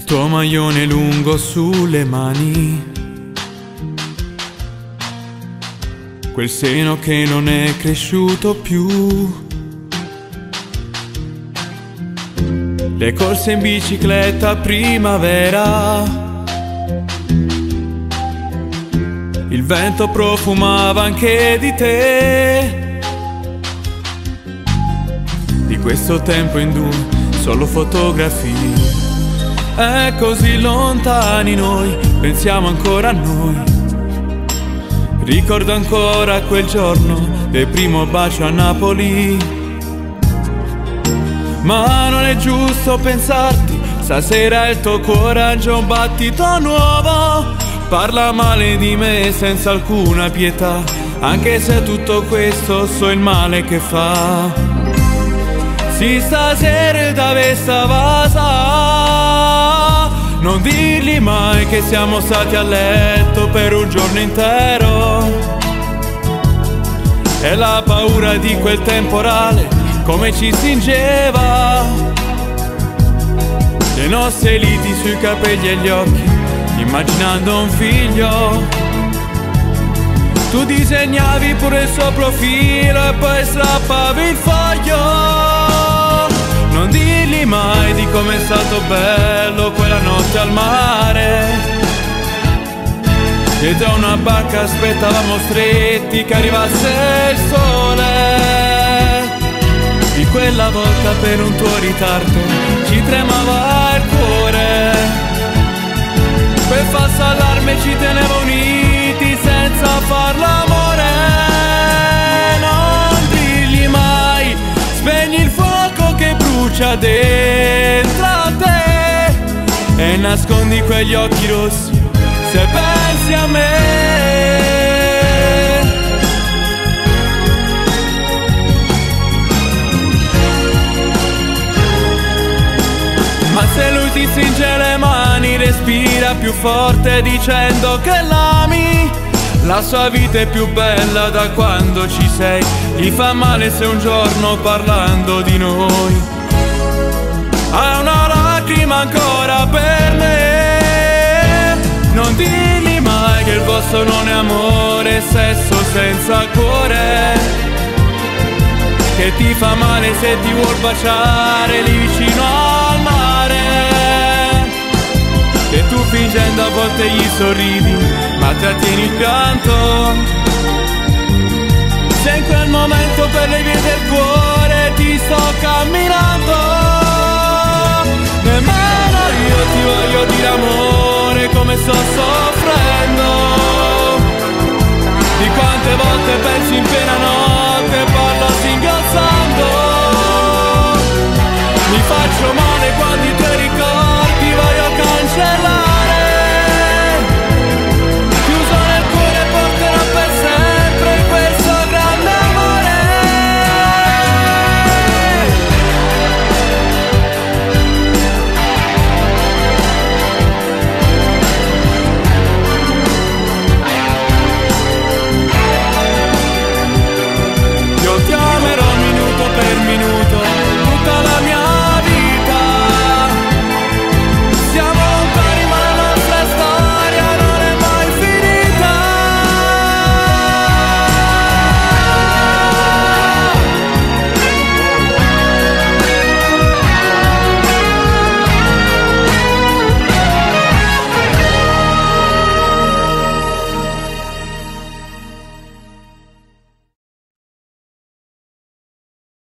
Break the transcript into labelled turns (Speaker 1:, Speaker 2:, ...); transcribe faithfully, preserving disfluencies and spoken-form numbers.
Speaker 1: Sto maglione lungo sulle mani, quel seno che non è cresciuto più, le corse in bicicletta a primavera, il vento profumava anche di te. Di questo tempo in due solo fotografie, è così lontani noi, pensiamo ancora a noi. Ricordo ancora quel giorno del primo bacio a Napoli. Ma non è giusto pensarti, stasera il tuo cuore ha già un battito nuovo. Parla male di me senza alcuna pietà, anche se tutto questo so il male che fa. Si stasera da vesta vasa, non dirgli mai che siamo stati a letto per un giorno intero. E la paura di quel temporale come ci stringeva, le nostre liti sui capelli e gli occhi, immaginando un figlio. Tu disegnavi pure il suo profilo e poi strappavi il foglio. Non dirgli mai di com'è stato bello quella notte al mare. Dietro a una barca aspettavamo stretti che arrivasse il sole. Di quella volta per un tuo ritardo ci tremava il cuore. Quel falso allarme ci teneva uniti senza far l'amore. Non dirgli mai, spegni il fuoco che brucia dentro a te e nascondi quegli occhi rossi se pensi a me. Ma se lui ti stringe le mani, respira più forte dicendo che l'ami. La sua vita è più bella da quando ci sei. Gli fa male se un giorno parlando di noi ha una lacrima ancora per me. Non dirgli mai che il vostro non è amore, è sesso senza cuore, che ti fa male se ti vuol baciare lì vicino al mare, che tu fingendo a volte gli sorridi ma trattieni il pianto. Se in quel momento per le vie del cuore ti sto camminando, nemmeno io ti voglio dire amore come sto soffrendo. Di quante volte pensi in